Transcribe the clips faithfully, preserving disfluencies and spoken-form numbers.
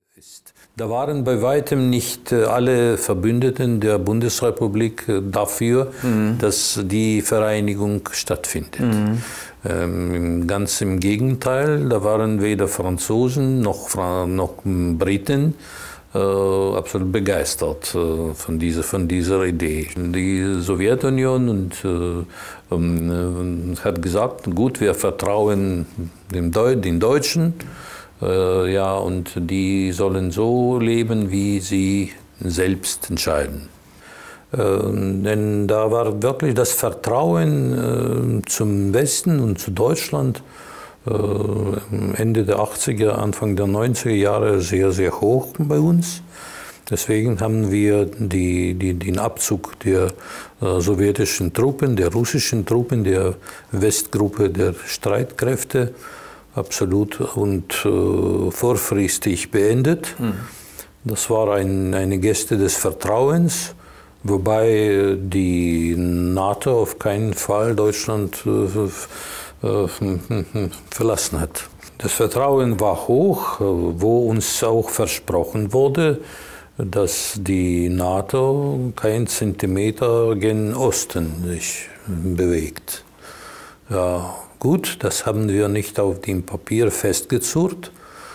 ist. Da waren bei weitem nicht alle Verbündeten der Bundesrepublik dafür, mhm. dass die Vereinigung stattfindet. Mhm. Ähm, ganz im Gegenteil, da waren weder Franzosen noch, noch Briten äh, absolut begeistert äh, von, dieser, von dieser Idee. Die Sowjetunion und, äh, ähm, hat gesagt, gut, wir vertrauen dem Deu den Deutschen. Äh, ja, und die sollen so leben, wie sie selbst entscheiden. Äh, denn da war wirklich das Vertrauen äh, zum Westen und zu Deutschland äh, Ende der achtziger, Anfang der neunziger Jahre sehr, sehr hoch bei uns. Deswegen haben wir die, die, den Abzug der äh, sowjetischen Truppen, der russischen Truppen, der Westgruppe der Streitkräfte absolut und äh, vorfristig beendet. Mhm. Das war ein, eine Geste des Vertrauens, wobei die NATO auf keinen Fall Deutschland äh, äh, verlassen hat. Das Vertrauen war hoch, wo uns auch versprochen wurde, dass die NATO keinen Zentimeter gen Osten sich bewegt. Ja, gut, das haben wir nicht auf dem Papier festgezurrt.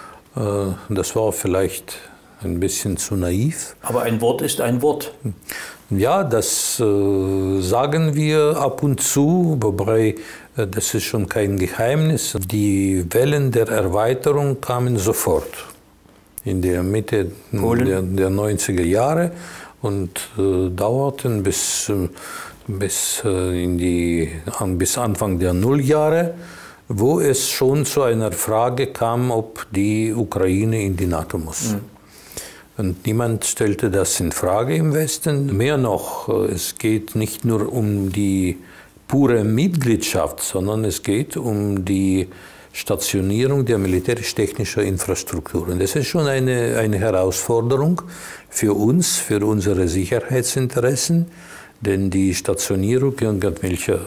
Das war vielleicht ein bisschen zu naiv. Aber ein Wort ist ein Wort. Ja, das äh, sagen wir ab und zu, wobei äh, das ist schon kein Geheimnis. Die Wellen der Erweiterung kamen sofort in der Mitte der, der neunziger Jahre und äh, dauerten bis, äh, bis, äh, in die, an, bis Anfang der Nulljahre, wo es schon zu einer Frage kam, ob die Ukraine in die NATO muss. Mhm. Und niemand stellte das in Frage im Westen. Mehr noch, es geht nicht nur um die pure Mitgliedschaft, sondern es geht um die Stationierung der militärisch-technischen Infrastruktur. Und das ist schon eine, eine Herausforderung für uns, für unsere Sicherheitsinteressen, denn die Stationierung irgendwelcher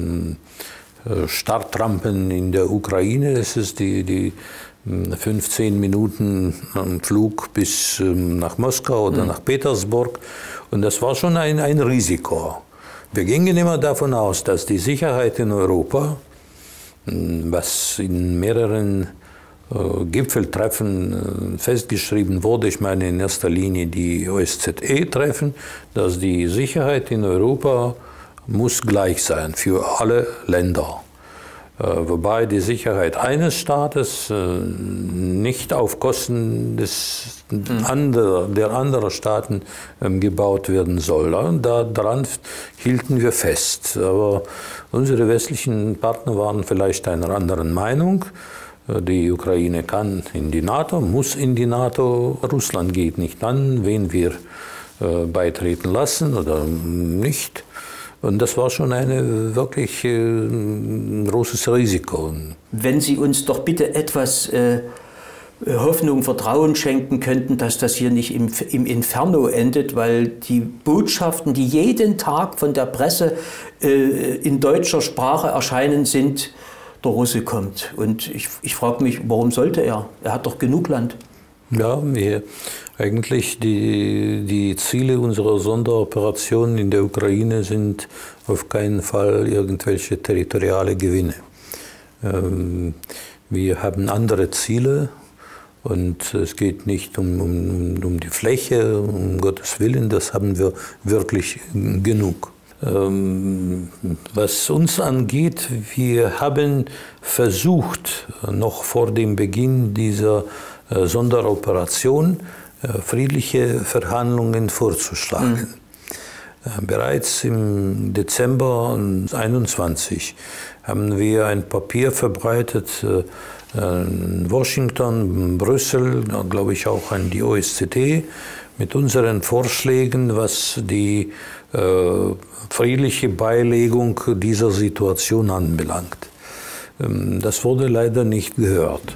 Startrampen in der Ukraine, das ist die, die fünfzehn Minuten Flug bis nach Moskau oder mhm. nach Petersburg. Und das war schon ein, ein Risiko. Wir gingen immer davon aus, dass die Sicherheit in Europa, was in mehreren äh, Gipfeltreffen äh, festgeschrieben wurde, ich meine in erster Linie die O S Z E-Treffen, dass die Sicherheit in Europa muss gleich sein für alle Länder. Wobei die Sicherheit eines Staates nicht auf Kosten des andere, der anderen Staaten gebaut werden soll. Daran hielten wir fest. Aber unsere westlichen Partner waren vielleicht einer anderen Meinung. Die Ukraine kann in die NATO, muss in die NATO. Russland geht nicht an, wen wir beitreten lassen oder nicht. Und das war schon ein wirklich äh, großes Risiko. Wenn Sie uns doch bitte etwas äh, Hoffnung, Vertrauen schenken könnten, dass das hier nicht im, im Inferno endet, weil die Botschaften, die jeden Tag von der Presse äh, in deutscher Sprache erscheinen, sind, der Russe kommt. Und ich, ich frage mich, warum sollte er? Er hat doch genug Land. Ja, wir, eigentlich die, die Ziele unserer Sonderoperationen in der Ukraine sind auf keinen Fall irgendwelche territoriale Gewinne. Ähm, wir haben andere Ziele und es geht nicht um, um, um die Fläche, um Gottes Willen, das haben wir wirklich genug. Ähm, was uns angeht, wir haben versucht, noch vor dem Beginn dieser Sonderoperation friedliche Verhandlungen vorzuschlagen. Mhm. Bereits im Dezember einundzwanzig haben wir ein Papier verbreitet in Washington, Brüssel, glaube ich auch an die O S Z E, mit unseren Vorschlägen, was die äh, friedliche Beilegung dieser Situation anbelangt. Das wurde leider nicht gehört.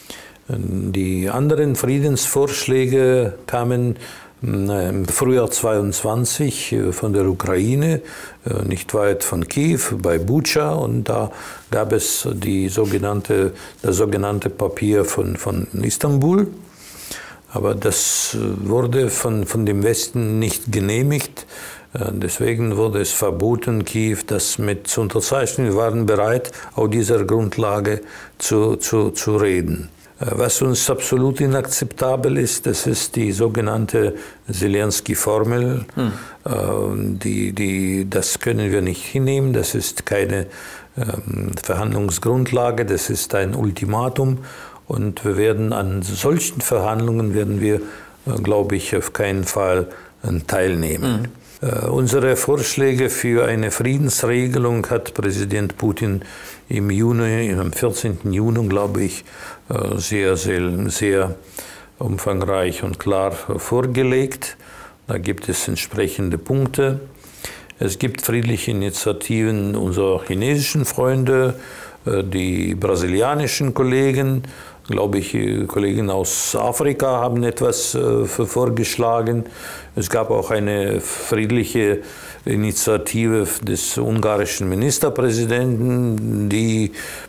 Die anderen Friedensvorschläge kamen im Frühjahr zweiundzwanzig von der Ukraine, nicht weit von Kiew, bei Bucha. Und da gab es die sogenannte, das sogenannte Papier von, von Istanbul. Aber das wurde von, von dem Westen nicht genehmigt. Deswegen wurde es verboten, Kiew das mit zu unterzeichnen. Wir waren bereit, auf dieser Grundlage zu, zu, zu reden. Was uns absolut inakzeptabel ist, das ist die sogenannte Zelensky-Formel. Hm. Die, die, das können wir nicht hinnehmen, das ist keine ähm, Verhandlungsgrundlage, das ist ein Ultimatum. Und wir werden an solchen Verhandlungen, werden wir, äh, glaube ich, auf keinen Fall äh, teilnehmen. Hm. Unsere Vorschläge für eine Friedensregelung hat Präsident Putin im Juni, am vierzehnten Juni, glaube ich, sehr, sehr, sehr umfangreich und klar vorgelegt. Da gibt es entsprechende Punkte. Es gibt friedliche Initiativen unserer chinesischen Freunde, die brasilianischen Kollegen, glaube ich, Kollegen aus Afrika haben etwas äh, vorgeschlagen. Es gab auch eine friedliche Initiative des ungarischen Ministerpräsidenten, die,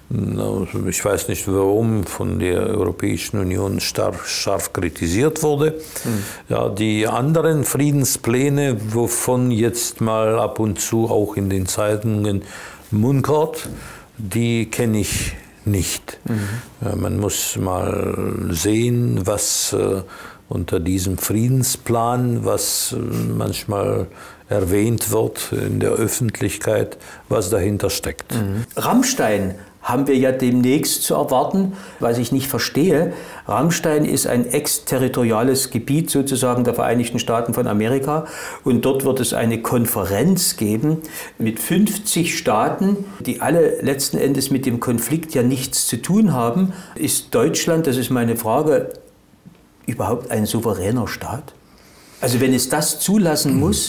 ich weiß nicht warum, von der Europäischen Union stark, scharf kritisiert wurde. Mhm. Ja, die anderen Friedenspläne, wovon jetzt mal ab und zu auch in den Zeitungen munkert, die kenne ich nicht. Mhm. Man muss mal sehen, was äh, unter diesem Friedensplan, was äh, manchmal erwähnt wird in der Öffentlichkeit, was dahinter steckt. Mhm. Rammstein haben wir ja demnächst zu erwarten, was ich nicht verstehe. Rammstein ist ein exterritoriales Gebiet sozusagen der Vereinigten Staaten von Amerika und dort wird es eine Konferenz geben mit fünfzig Staaten, die alle letzten Endes mit dem Konflikt ja nichts zu tun haben. Ist Deutschland, das ist meine Frage, überhaupt ein souveräner Staat? Also wenn es das zulassen hm. muss,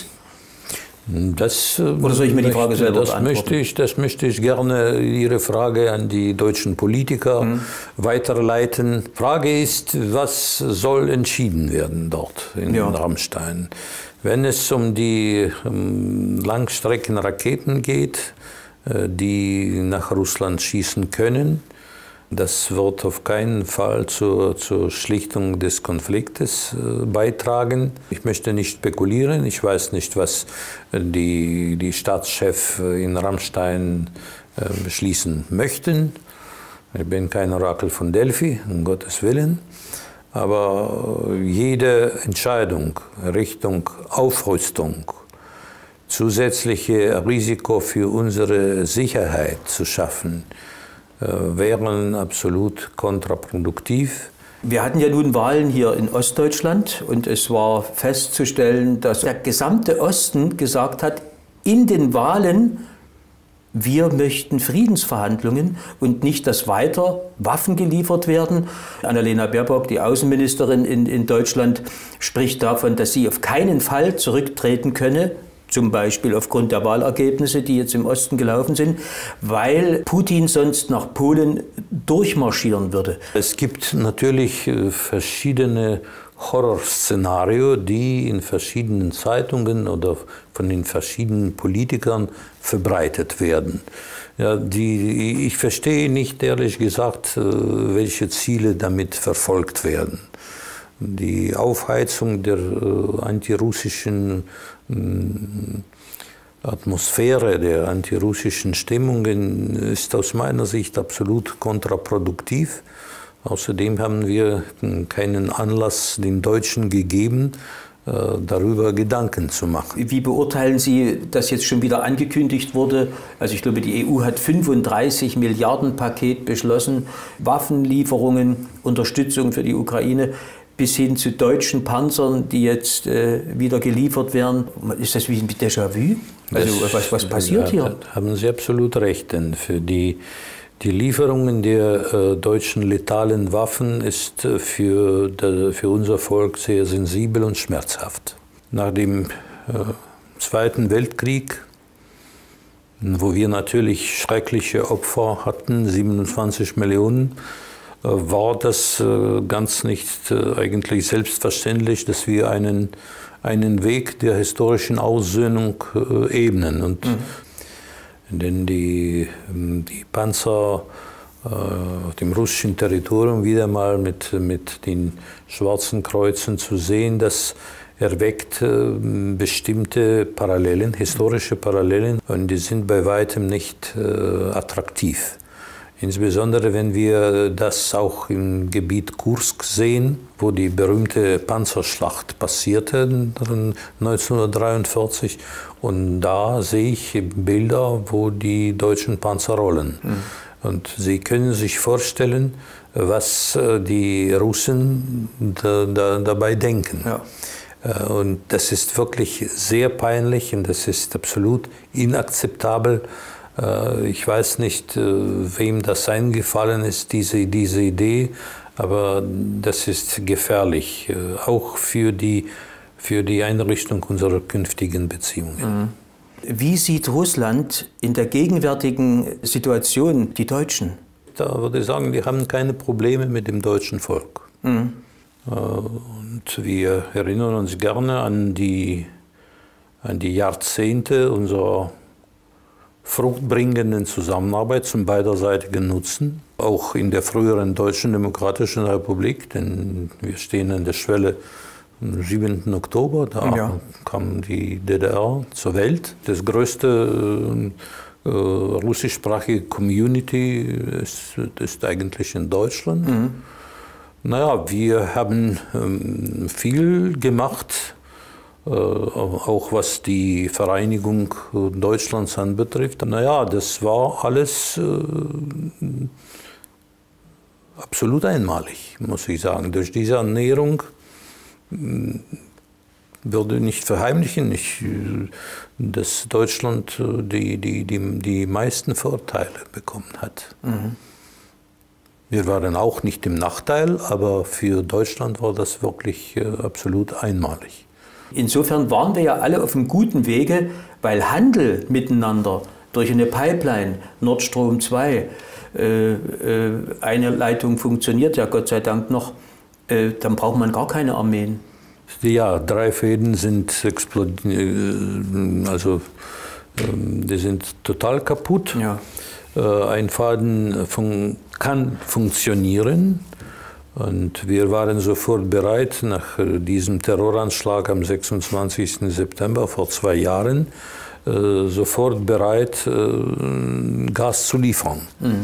Das, Oder soll ich mir die Frage möchte, selber das beantworten? möchte ich, das möchte ich gerne Ihre Frage an die deutschen Politiker mhm. weiterleiten. Frage ist, was soll entschieden werden dort in ja. Rammstein? Wenn es um die um Langstreckenraketen geht, die nach Russland schießen können, das wird auf keinen Fall zur, zur Schlichtung des Konfliktes äh, beitragen. Ich möchte nicht spekulieren. Ich weiß nicht, was die, die Staatschefs in Rammstein äh, beschließen möchten. Ich bin kein Orakel von Delphi, um Gottes Willen. Aber jede Entscheidung Richtung Aufrüstung, zusätzliche Risiko für unsere Sicherheit zu schaffen, wären absolut kontraproduktiv. Wir hatten ja nun Wahlen hier in Ostdeutschland und es war festzustellen, dass der gesamte Osten gesagt hat, in den Wahlen, wir möchten Friedensverhandlungen und nicht, dass weiter Waffen geliefert werden. Annalena Baerbock, die Außenministerin in, in Deutschland, spricht davon, dass sie auf keinen Fall zurücktreten könne, zum Beispiel aufgrund der Wahlergebnisse, die jetzt im Osten gelaufen sind, weil Putin sonst nach Polen durchmarschieren würde. Es gibt natürlich verschiedene Horrorszenarien, die in verschiedenen Zeitungen oder von den verschiedenen Politikern verbreitet werden. Ja, die, ich verstehe nicht, ehrlich gesagt, welche Ziele damit verfolgt werden. Die Aufheizung der äh, antirussischen äh, Atmosphäre, der antirussischen Stimmungen ist aus meiner Sicht absolut kontraproduktiv. Außerdem haben wir keinen Anlass den Deutschen gegeben, äh, darüber Gedanken zu machen. Wie beurteilen Sie, dass jetzt schon wieder angekündigt wurde? Also ich glaube, die E U hat fünfunddreißig Milliarden Paket beschlossen, Waffenlieferungen, Unterstützung für die Ukraine, bis hin zu deutschen Panzern, die jetzt äh, wieder geliefert werden. Ist das wie ein Déjà-vu? Also das, was, was passiert ja, hier? Da haben Sie absolut recht, denn für die, die Lieferungen der äh, deutschen letalen Waffen ist äh, für, der, für unser Volk sehr sensibel und schmerzhaft. Nach dem äh, Zweiten Weltkrieg, wo wir natürlich schreckliche Opfer hatten, siebenundzwanzig Millionen, war das ganz nicht eigentlich selbstverständlich, dass wir einen, einen Weg der historischen Aussöhnung ebnen. Und mhm. Denn die, die Panzer auf dem russischen Territorium wieder mal mit, mit den Schwarzen Kreuzen zu sehen, das erweckt bestimmte Parallelen, historische Parallelen, und die sind bei weitem nicht attraktiv. Insbesondere wenn wir das auch im Gebiet Kursk sehen, wo die berühmte Panzerschlacht passierte neunzehnhundertdreiundvierzig. Und da sehe ich Bilder, wo die deutschen Panzer rollen. Mhm. Und Sie können sich vorstellen, was die Russen da, da, dabei denken. Ja. Und das ist wirklich sehr peinlich und das ist absolut inakzeptabel. Ich weiß nicht, wem das eingefallen ist, diese, diese Idee, aber das ist gefährlich, auch für die, für die Einrichtung unserer künftigen Beziehungen. Wie sieht Russland in der gegenwärtigen Situation die Deutschen? Da würde ich sagen, die haben keine Probleme mit dem deutschen Volk. Mhm. Und wir erinnern uns gerne an die, an die Jahrzehnte unserer fruchtbringenden Zusammenarbeit zum beiderseitigen Nutzen, auch in der früheren Deutschen Demokratischen Republik, denn wir stehen an der Schwelle am siebenten Oktober, da ja. kam die D D R zur Welt. Das größte äh, russischsprachige Community ist, ist eigentlich in Deutschland. Mhm. Naja, wir haben ähm, viel gemacht, äh, auch was die Vereinigung Deutschlands anbetrifft. Naja, das war alles äh, absolut einmalig, muss ich sagen. Durch diese Annäherung äh, würde nicht verheimlichen, ich, dass Deutschland die, die, die, die meisten Vorteile bekommen hat. Mhm. Wir waren auch nicht im Nachteil, aber für Deutschland war das wirklich äh, absolut einmalig. Insofern waren wir ja alle auf einem guten Wege, weil Handel miteinander durch eine Pipeline, Nord Stream zwei, äh, äh, eine Leitung funktioniert ja Gott sei Dank noch, äh, dann braucht man gar keine Armeen. Ja, drei Fäden sind explodiert, also äh, die sind total kaputt. Ja. Äh, ein Faden fun kann funktionieren. Und wir waren sofort bereit, nach diesem Terroranschlag am sechsundzwanzigsten September vor zwei Jahren, äh, sofort bereit, äh, Gas zu liefern. Mhm.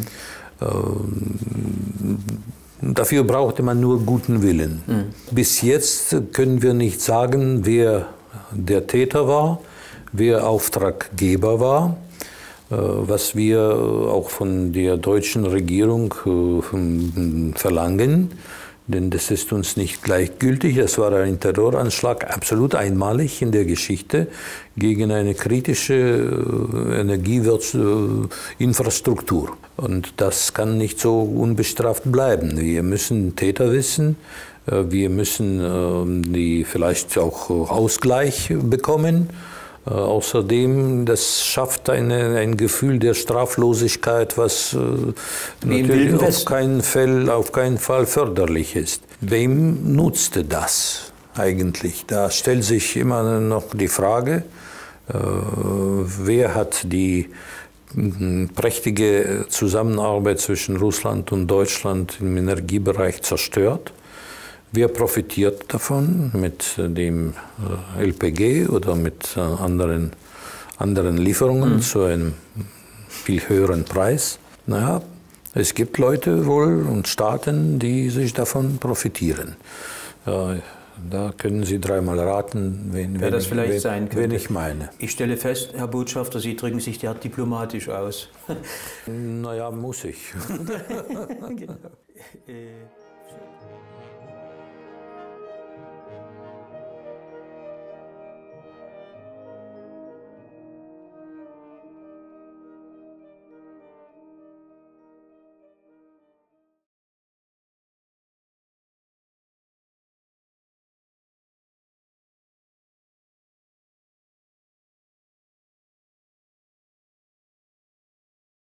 Äh, dafür brauchte man nur guten Willen. Mhm. Bis jetzt können wir nicht sagen, wer der Täter war, wer Auftraggeber war. Was wir auch von der deutschen Regierung verlangen, denn das ist uns nicht gleichgültig. Das war ein Terroranschlag, absolut einmalig in der Geschichte, gegen eine kritische Energieinfrastruktur. Und das kann nicht so unbestraft bleiben. Wir müssen Täter wissen, wir müssen die vielleicht auch Ausgleich bekommen. Äh, außerdem, das schafft eine, ein Gefühl der Straflosigkeit, was äh, natürlich auf keinen Fall, auf keinen Fall förderlich ist. Wem nutzte das eigentlich? Da stellt sich immer noch die Frage, äh, wer hat die äh, prächtige Zusammenarbeit zwischen Russland und Deutschland im Energiebereich zerstört? Wer profitiert davon mit dem L P G oder mit anderen, anderen Lieferungen mhm. zu einem viel höheren Preis? Naja, es gibt Leute wohl und Staaten, die sich davon profitieren. Ja, da können Sie dreimal raten, wen, wer das vielleicht wen, sein könnte. Wen ich meine. Ich stelle fest, Herr Botschafter, Sie drücken sich ja diplomatisch aus. Naja, muss ich. Genau. äh